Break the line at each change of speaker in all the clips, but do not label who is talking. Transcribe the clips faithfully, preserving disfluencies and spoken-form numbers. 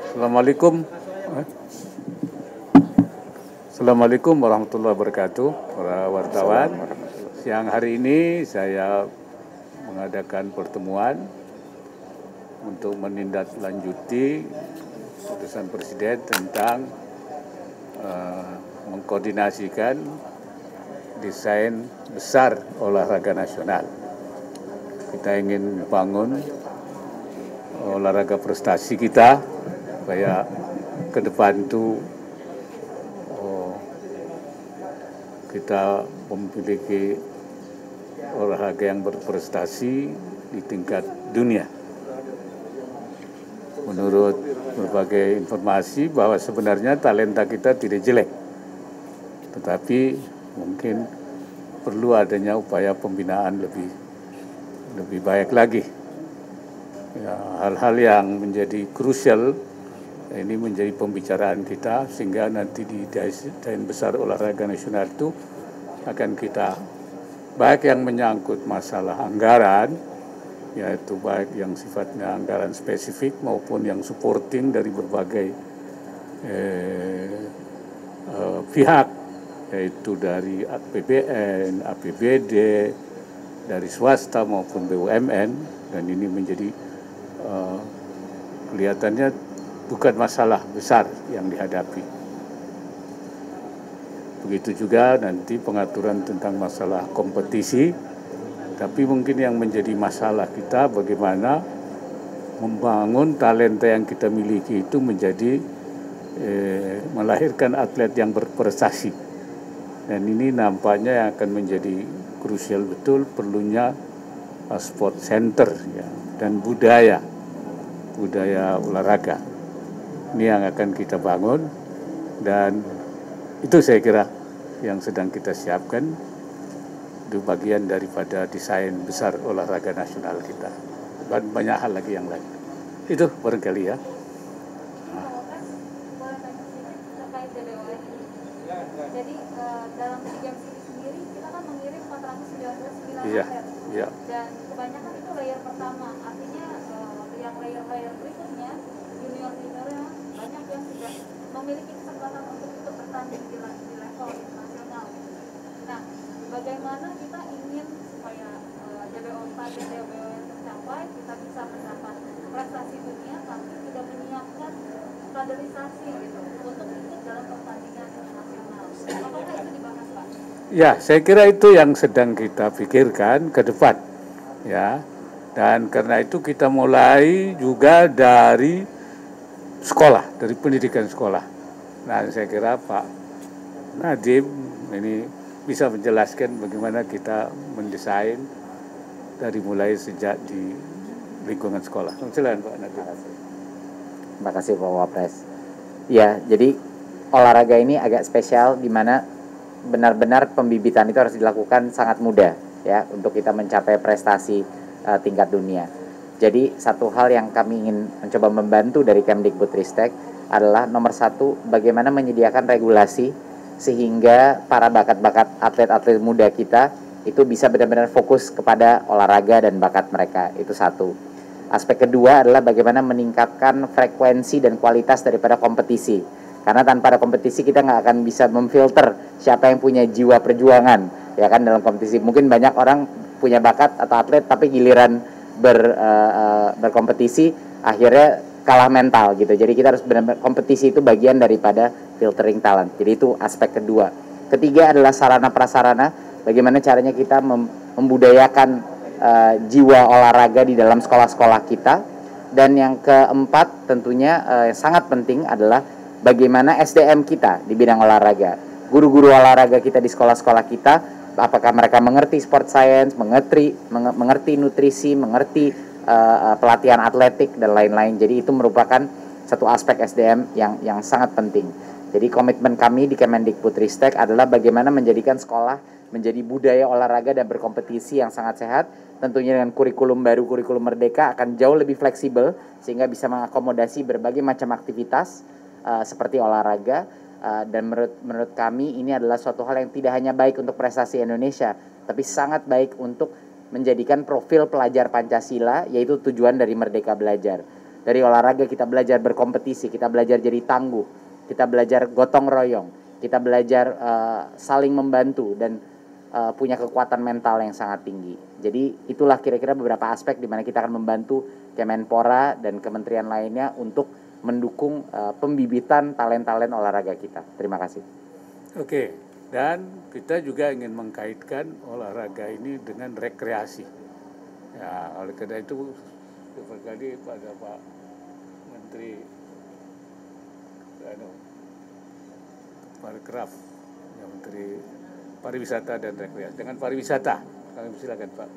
Assalamualaikum. Assalamualaikum warahmatullahi wabarakatuh, para wartawan. Siang hari ini saya mengadakan pertemuan untuk menindaklanjuti keputusan Presiden tentang uh, mengkoordinasikan desain besar olahraga nasional. Kita ingin bangun olahraga prestasi kita supaya ke depan itu oh, kita memiliki olahraga yang berprestasi di tingkat dunia. Menurut berbagai informasi bahwa sebenarnya talenta kita tidak jelek, tetapi mungkin perlu adanya upaya pembinaan lebih lebih baik lagi. Ya, hal-hal yang menjadi krusial ini menjadi pembicaraan kita sehingga nanti di desain besar olahraga nasional itu akan kita baik yang menyangkut masalah anggaran, yaitu baik yang sifatnya anggaran spesifik maupun yang supporting dari berbagai eh, eh, pihak, yaitu dari A P B N, A P B D, dari swasta maupun B U M N, dan ini menjadi uh, kelihatannya bukan masalah besar yang dihadapi. Begitu juga nanti pengaturan tentang masalah kompetisi, tapi mungkin yang menjadi masalah kita bagaimana membangun talenta yang kita miliki itu menjadi eh, melahirkan atlet yang berprestasi. Dan ini nampaknya yang akan menjadi krusial betul, perlunya uh, sport center ya, dan budaya budaya olahraga. Ini yang akan kita bangun, dan itu saya kira yang sedang kita siapkan. Itu bagian daripada desain besar olahraga nasional kita, dan banyak hal lagi yang lain. Itu barangkali ya.
Jadi uh, dalam SEA Games ini sendiri kita kan mengirim empat ratus sembilan belas
Iya,
atlet,
iya.
dan kebanyakan itu layer pertama, artinya uh, yang layer-layer berikutnya junior-juniornya banyak yang sudah memiliki kesempatan untuk ikut bertanding di, di level internasional. Nah, bagaimana kita ingin supaya uh, J B O target J B O yang tercapai, kita bisa mendapat prestasi dunia tapi tidak menyiapkan kaderisasi gitu untuk ikut dalam pertandingan internasional. Apakah itu dibahas, Pak?
Ya, saya kira itu yang sedang kita pikirkan ke depan, ya. Dan karena itu kita mulai juga dari sekolah, dari pendidikan sekolah. Nah, saya kira Pak Nadiem ini bisa menjelaskan bagaimana kita mendesain dari mulai sejak di lingkungan sekolah. Silakan Pak Nadiem.
Terima kasih Pak Wapres. Ya, jadi olahraga ini agak spesial di mana benar-benar pembibitan itu harus dilakukan sangat mudah ya untuk kita mencapai prestasi uh, tingkat dunia. Jadi satu hal yang kami ingin mencoba membantu dari Kemdikbudristek adalah nomor satu, bagaimana menyediakan regulasi sehingga para bakat-bakat atlet-atlet muda kita itu bisa benar-benar fokus kepada olahraga dan bakat mereka. Itu satu. Aspek kedua adalah bagaimana meningkatkan frekuensi dan kualitas daripada kompetisi. Karena tanpa ada kompetisi kita nggak akan bisa memfilter siapa yang punya jiwa perjuangan, ya kan, dalam kompetisi. Mungkin banyak orang punya bakat atau atlet tapi giliran ber, uh, uh, berkompetisi akhirnya kalah mental gitu. Jadi kita harus benar-benar, kompetisi itu bagian daripada filtering talent. Jadi itu aspek kedua. Ketiga adalah sarana prasarana. Bagaimana caranya kita mem- membudayakan uh, jiwa olahraga di dalam sekolah-sekolah kita. Dan yang keempat tentunya uh, yang sangat penting adalah bagaimana S D M kita di bidang olahraga. Guru-guru olahraga kita di sekolah-sekolah kita, apakah mereka mengerti sport science, mengerti mengerti nutrisi, mengerti uh, pelatihan atletik dan lain-lain. Jadi itu merupakan satu aspek S D M yang yang sangat penting. Jadi komitmen kami di Kemendikbudristek adalah bagaimana menjadikan sekolah menjadi budaya olahraga dan berkompetisi yang sangat sehat. Tentunya dengan kurikulum baru, kurikulum Merdeka akan jauh lebih fleksibel sehingga bisa mengakomodasi berbagai macam aktivitas uh, seperti olahraga. Uh, dan menurut menurut kami ini adalah suatu hal yang tidak hanya baik untuk prestasi Indonesia, tapi sangat baik untuk menjadikan profil pelajar Pancasila, yaitu tujuan dari Merdeka Belajar. Dari olahraga kita belajar berkompetisi, kita belajar jadi tangguh, kita belajar gotong royong, kita belajar uh, saling membantu dan uh, punya kekuatan mental yang sangat tinggi. Jadi itulah kira-kira beberapa aspek di mana kita akan membantu Kemenpora dan kementerian lainnya untuk mendukung uh, pembibitan talent-talent olahraga kita. Terima kasih.
Oke, dan kita juga ingin mengkaitkan olahraga ini dengan rekreasi. Ya, oleh karena itu seperti pada Pak Menteri anu, Parekraf, ya, Menteri Pariwisata dan Rekreasi. Dengan pariwisata, kami silakan Pak.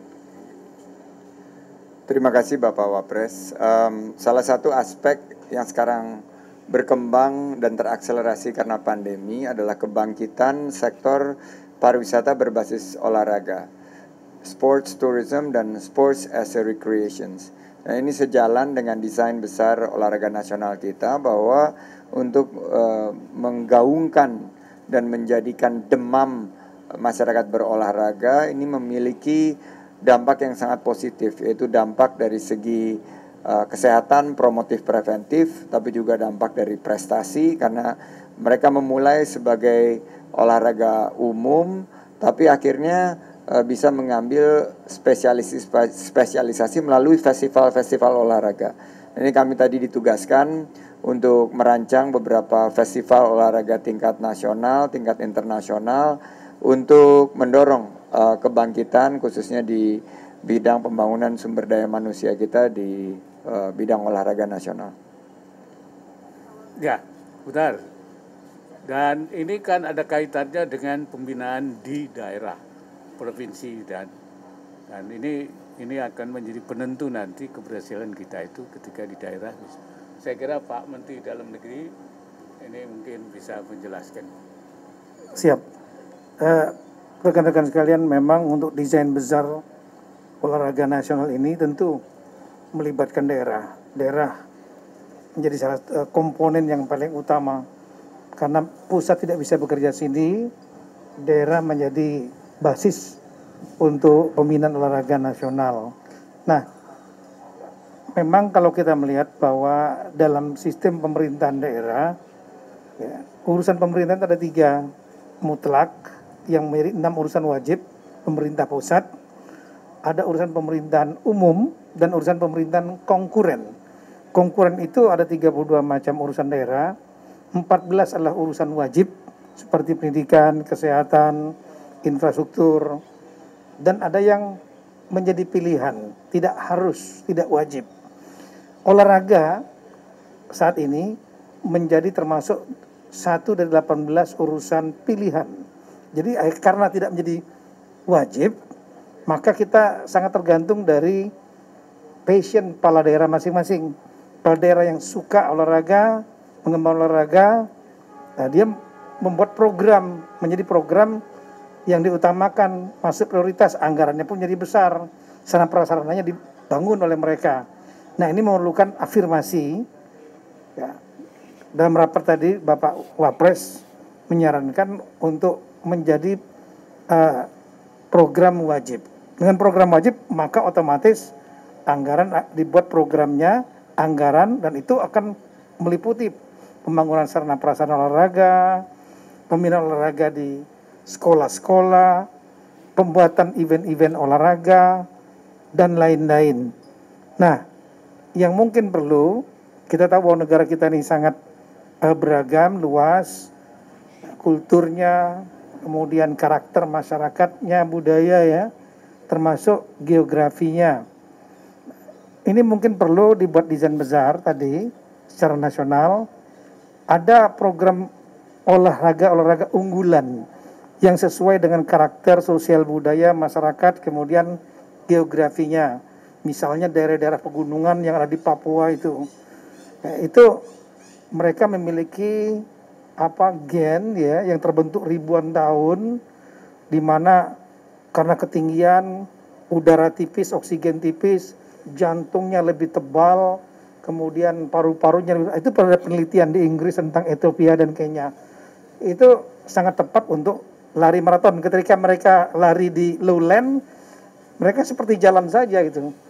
Terima kasih Bapak Wapres. Um, salah satu aspek yang sekarang berkembang dan terakselerasi karena pandemi adalah kebangkitan sektor pariwisata berbasis olahraga, sports tourism dan sports as a recreations. Nah, ini sejalan dengan desain besar olahraga nasional kita bahwa untuk uh, menggaungkan dan menjadikan demam masyarakat berolahraga ini memiliki dampak yang sangat positif, yaitu dampak dari segi uh, kesehatan, promotif preventif, tapi juga dampak dari prestasi karena mereka memulai sebagai olahraga umum, tapi akhirnya uh, bisa mengambil spesialisasi, spesialisasi melalui festival-festival olahraga. Ini kami tadi ditugaskan untuk merancang beberapa festival olahraga tingkat nasional, tingkat internasional untuk mendorong uh, kebangkitan khususnya di bidang pembangunan sumber daya manusia kita di uh, bidang olahraga nasional.
Ya, benar. Dan ini kan ada kaitannya dengan pembinaan di daerah, provinsi dan dan ini ini akan menjadi penentu nanti keberhasilan kita itu ketika di daerah. Saya kira Pak Menteri Dalam Negeri ini mungkin bisa menjelaskan.
Siap. Eh, rekan-rekan sekalian, memang untuk desain besar olahraga nasional ini tentu melibatkan daerah. Daerah menjadi salah uh, komponen yang paling utama karena pusat tidak bisa bekerja sini, daerah menjadi basis untuk pembinaan olahraga nasional. Nah, memang kalau kita melihat bahwa dalam sistem pemerintahan daerah, ya, urusan pemerintahan ada tiga mutlak, yang menjadi enam urusan wajib pemerintah pusat, ada urusan pemerintahan umum dan urusan pemerintahan konkuren. Konkuren itu ada tiga puluh dua macam urusan daerah, empat belas adalah urusan wajib seperti pendidikan, kesehatan, infrastruktur, dan ada yang menjadi pilihan, tidak harus, tidak wajib. Olahraga saat ini menjadi termasuk satu dari delapan belas urusan pilihan. Jadi karena tidak menjadi wajib, maka kita sangat tergantung dari passion kepala daerah masing-masing. Kepala daerah yang suka olahraga, mengembangkan olahraga, nah dia membuat program, menjadi program yang diutamakan, masuk prioritas, anggarannya pun jadi besar, sarana prasarananya dibangun oleh mereka. Nah, ini memerlukan afirmasi. Ya. Dalam rapat tadi Bapak Wapres menyarankan untuk menjadi uh, program wajib. Dengan program wajib maka otomatis anggaran dibuat programnya, anggaran, dan itu akan meliputi pembangunan sarana prasarana olahraga, pembinaan olahraga di sekolah-sekolah, pembuatan event-event olahraga, dan lain-lain. Nah, yang mungkin perlu, kita tahu bahwa negara kita ini sangat uh, beragam, luas, kulturnya, kemudian karakter masyarakatnya, budaya ya, termasuk geografinya. Ini mungkin perlu dibuat desain besar tadi, secara nasional, ada program olahraga-olahraga unggulan yang sesuai dengan karakter sosial budaya masyarakat, kemudian geografinya. Misalnya daerah-daerah pegunungan yang ada di Papua itu, nah, itu mereka memiliki apa gen ya yang terbentuk ribuan tahun, di mana karena ketinggian, udara tipis, oksigen tipis, jantungnya lebih tebal, kemudian paru-parunya lebih, itu pada penelitian di Inggris tentang Ethiopia dan Kenya. Itu sangat tepat untuk lari maraton. Ketika mereka lari di lowland, mereka seperti jalan saja gitu.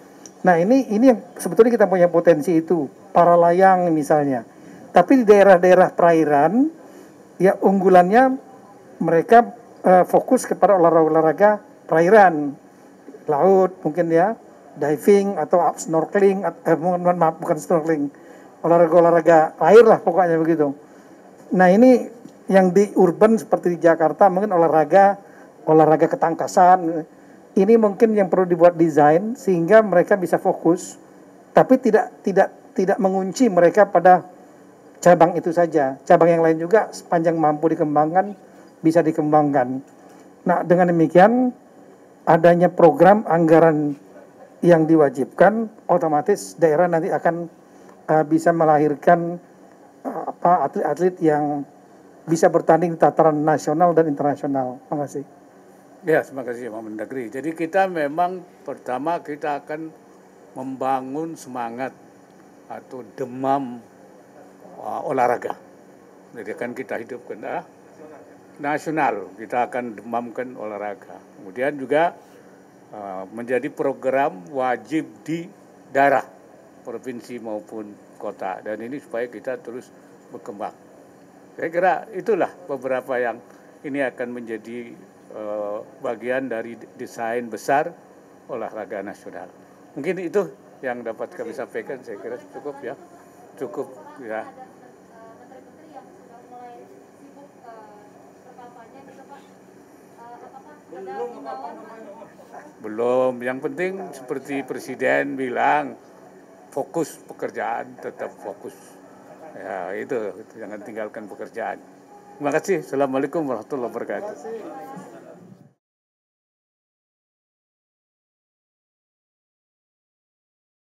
Nah ini ini yang sebetulnya kita punya potensi itu, para layang misalnya. Tapi di daerah-daerah perairan, ya unggulannya mereka uh, fokus kepada olahraga-olahraga perairan, laut mungkin ya, diving atau snorkeling, eh, maaf bukan snorkeling, olahraga-olahraga air lah pokoknya begitu. Nah ini yang di urban seperti di Jakarta mungkin olahraga olahraga ketangkasan, ini mungkin yang perlu dibuat desain sehingga mereka bisa fokus, tapi tidak tidak tidak mengunci mereka pada cabang itu saja. Cabang yang lain juga sepanjang mampu dikembangkan bisa dikembangkan. Nah dengan demikian adanya program anggaran yang diwajibkan, otomatis daerah nanti akan uh, bisa melahirkan uh, apa atlet-atlet yang bisa bertanding di tataran nasional dan internasional. Terima kasih.
Ya, terima kasih Pak Mendagri. Jadi kita memang pertama kita akan membangun semangat atau demam uh, olahraga. Jadi kan kita hidupkan ah, nasional, kita akan demamkan olahraga. Kemudian juga uh, menjadi program wajib di daerah, provinsi maupun kota. Dan ini supaya kita terus berkembang. Saya kira itulah beberapa yang ini akan menjadi uh, bagian dari desain besar olahraga nasional. Mungkin itu yang dapat kami sampaikan, saya kira cukup ya. Cukup ya.
Menteri-menteri yang sudah mulai sibuk berkampanye gitu Pak, apakah ada himbauan Pak?
Belum, yang penting seperti Presiden bilang, fokus pekerjaan, tetap fokus. Ya itu, jangan tinggalkan pekerjaan. Terima kasih. Assalamualaikum warahmatullahi wabarakatuh.